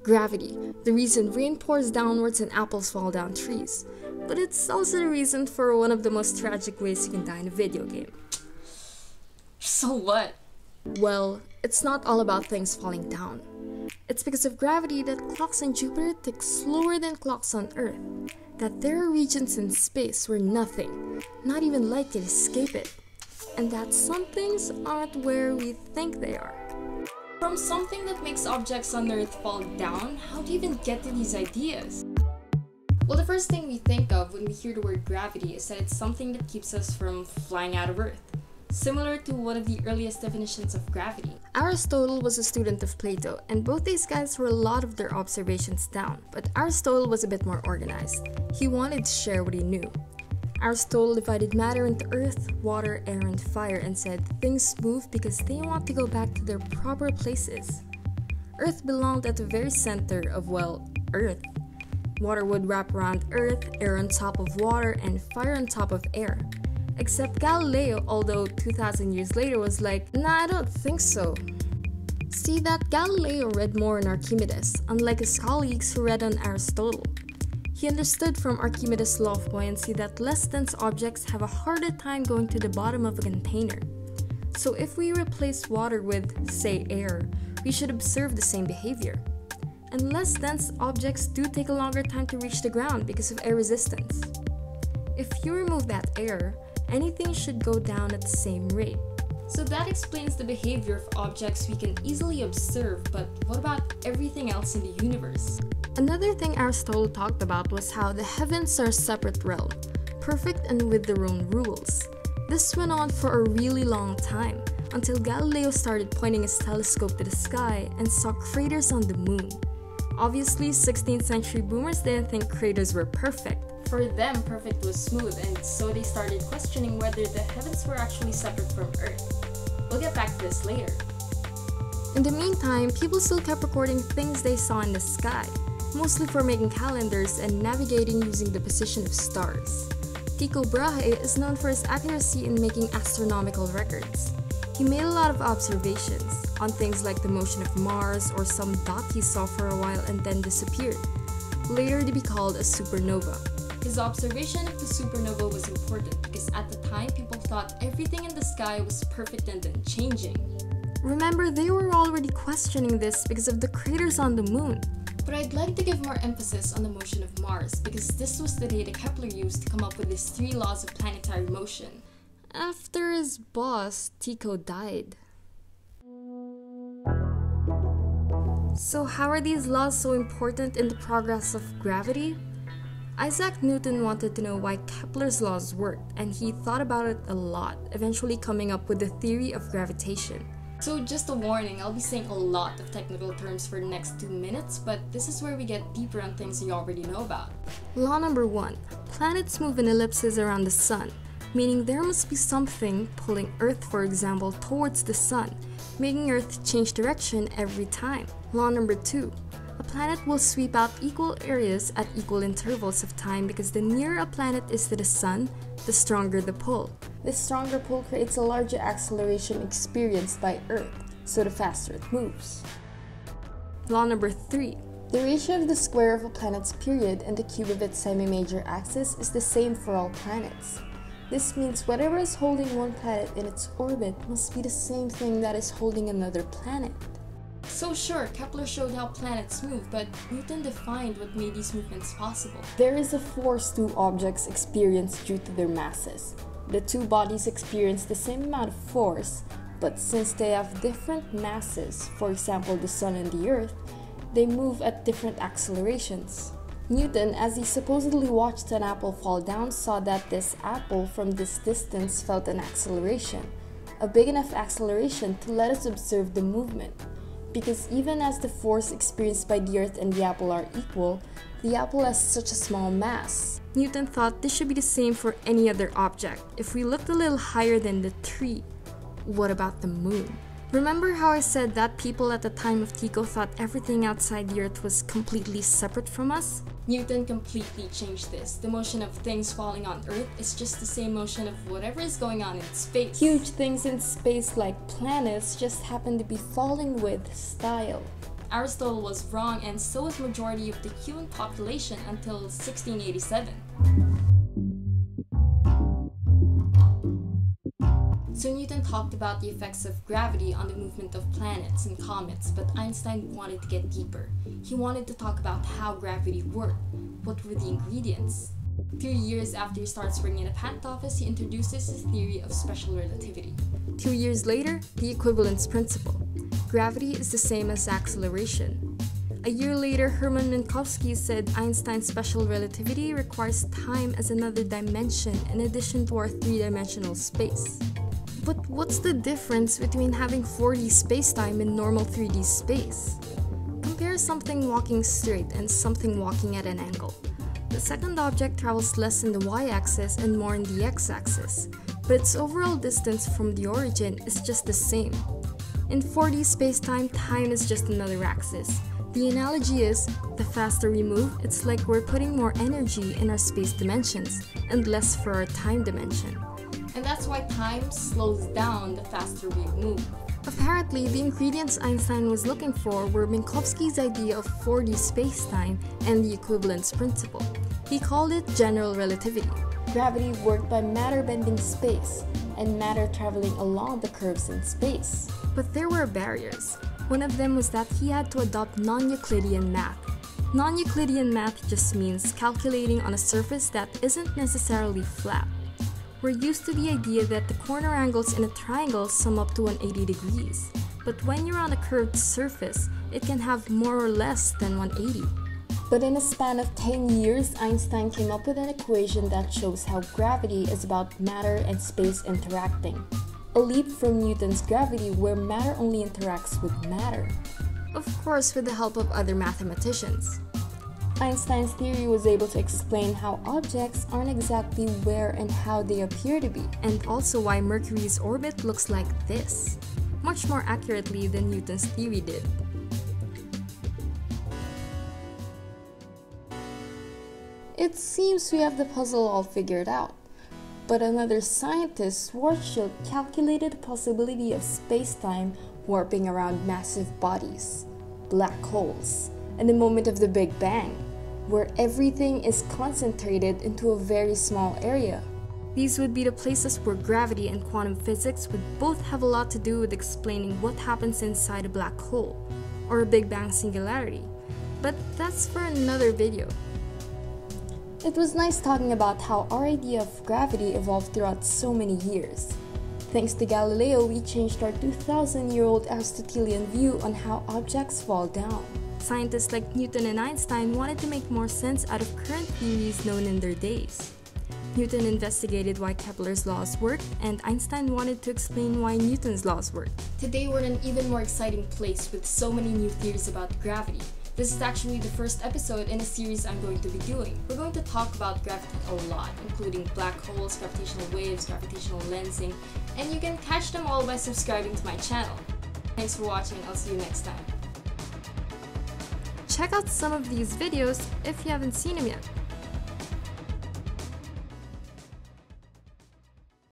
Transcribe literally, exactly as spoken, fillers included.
Gravity, the reason rain pours downwards and apples fall down trees. But it's also the reason for one of the most tragic ways you can die in a video game. So what? Well, it's not all about things falling down. It's because of gravity that clocks on Jupiter tick slower than clocks on Earth. That there are regions in space where nothing, not even light, can escape it. And that some things aren't where we think they are. From something that makes objects on Earth fall down, how do you even get to these ideas? Well, the first thing we think of when we hear the word gravity is that it's something that keeps us from flying out of Earth. Similar to one of the earliest definitions of gravity. Aristotle was a student of Plato, and both these guys wrote a lot of their observations down, but Aristotle was a bit more organized. He wanted to share what he knew. Aristotle divided matter into earth, water, air, and fire and said things move because they want to go back to their proper places. Earth belonged at the very center of, well, Earth. Water would wrap around Earth, air on top of water, and fire on top of air. Except Galileo, although two thousand years later, was like, nah, I don't think so. See that Galileo read more on Archimedes, unlike his colleagues who read on Aristotle. He understood from Archimedes' law of buoyancy that less dense objects have a harder time going to the bottom of a container. So if we replace water with, say, air, we should observe the same behavior. And less dense objects do take a longer time to reach the ground because of air resistance. If you remove that air, anything should go down at the same rate. So that explains the behavior of objects we can easily observe, but what about everything else in the universe? Another thing Aristotle talked about was how the heavens are a separate realm, perfect and with their own rules. This went on for a really long time, until Galileo started pointing his telescope to the sky and saw craters on the moon. Obviously, sixteenth century boomers didn't think craters were perfect. For them, perfect was smooth, and so they started questioning whether the heavens were actually separate from Earth. We'll get back to this later. In the meantime, people still kept recording things they saw in the sky, mostly for making calendars and navigating using the position of stars. Tycho Brahe is known for his accuracy in making astronomical records. He made a lot of observations on things like the motion of Mars or some dot he saw for a while and then disappeared, later to be called a supernova. His observation of the supernova was important because at the time people thought everything in the sky was perfect and then changing. Remember, they were already questioning this because of the craters on the moon. But I'd like to give more emphasis on the motion of Mars because this was the data Kepler used to come up with his three laws of planetary motion. After his boss, Tycho, died. So how are these laws so important in the progress of gravity? Isaac Newton wanted to know why Kepler's laws worked, and he thought about it a lot, eventually coming up with the theory of gravitation. So just a warning, I'll be saying a lot of technical terms for the next two minutes, but this is where we get deeper on things you already know about. Law number one. Planets move in ellipses around the sun, meaning there must be something pulling Earth, for example, towards the sun, making Earth change direction every time. Law number two. A planet will sweep out equal areas at equal intervals of time because the nearer a planet is to the sun, the stronger the pull. This stronger pull creates a larger acceleration experienced by Earth, so the faster it moves. Law number three. The ratio of the square of a planet's period and the cube of its semi-major axis is the same for all planets. This means whatever is holding one planet in its orbit must be the same thing that is holding another planet. So sure, Kepler showed how planets move, but Newton defined what made these movements possible. There is a force two objects experience due to their masses. The two bodies experience the same amount of force, but since they have different masses, for example the Sun and the Earth, they move at different accelerations. Newton, as he supposedly watched an apple fall down, saw that this apple from this distance felt an acceleration, a big enough acceleration to let us observe the movement. Because even as the force experienced by the Earth and the apple are equal, the apple has such a small mass. Newton thought this should be the same for any other object. If we looked a little higher than the tree, what about the moon? Remember how I said that people at the time of Tycho thought everything outside the Earth was completely separate from us? Newton completely changed this. The motion of things falling on Earth is just the same motion of whatever is going on in space. Huge things in space like planets just happen to be falling with style. Aristotle was wrong, and so was majority of the human population until sixteen eighty-seven. So Newton talked about the effects of gravity on the movement of planets and comets, but Einstein wanted to get deeper. He wanted to talk about how gravity worked. What were the ingredients? Three years after he starts working in a patent office, he introduces his theory of special relativity. Two years later, the equivalence principle. Gravity is the same as acceleration. A year later, Hermann Minkowski said Einstein's special relativity requires time as another dimension in addition to our three-dimensional space. But what's the difference between having four D spacetime and normal three D space? Compare something walking straight and something walking at an angle. The second object travels less in the y-axis and more in the x-axis, but its overall distance from the origin is just the same. In four D spacetime, time is just another axis. The analogy is, the faster we move, it's like we're putting more energy in our space dimensions and less for our time dimension. And that's why time slows down the faster we move. Apparently, the ingredients Einstein was looking for were Minkowski's idea of four D spacetime and the equivalence principle. He called it general relativity. Gravity worked by matter bending space, and matter traveling along the curves in space. But there were barriers. One of them was that he had to adopt non-Euclidean math. Non-Euclidean math just means calculating on a surface that isn't necessarily flat. We're used to the idea that the corner angles in a triangle sum up to one hundred eighty degrees, but when you're on a curved surface, it can have more or less than one hundred eighty. But in a span of ten years, Einstein came up with an equation that shows how gravity is about matter and space interacting. A leap from Newton's gravity where matter only interacts with matter. Of course, with the help of other mathematicians. Einstein's theory was able to explain how objects aren't exactly where and how they appear to be, and also why Mercury's orbit looks like this, much more accurately than Newton's theory did. It seems we have the puzzle all figured out, but another scientist, Schwarzschild, calculated the possibility of space-time warping around massive bodies, black holes, and the moment of the Big Bang, where everything is concentrated into a very small area. These would be the places where gravity and quantum physics would both have a lot to do with explaining what happens inside a black hole, or a Big Bang singularity. But that's for another video. It was nice talking about how our idea of gravity evolved throughout so many years. Thanks to Galileo, we changed our two thousand year old Aristotelian view on how objects fall down. Scientists like Newton and Einstein wanted to make more sense out of current theories known in their days. Newton investigated why Kepler's laws worked, and Einstein wanted to explain why Newton's laws worked. Today we're in an even more exciting place with so many new theories about gravity. This is actually the first episode in a series I'm going to be doing. We're going to talk about gravity a lot, including black holes, gravitational waves, gravitational lensing, and you can catch them all by subscribing to my channel. Thanks for watching, I'll see you next time. Check out some of these videos if you haven't seen them yet.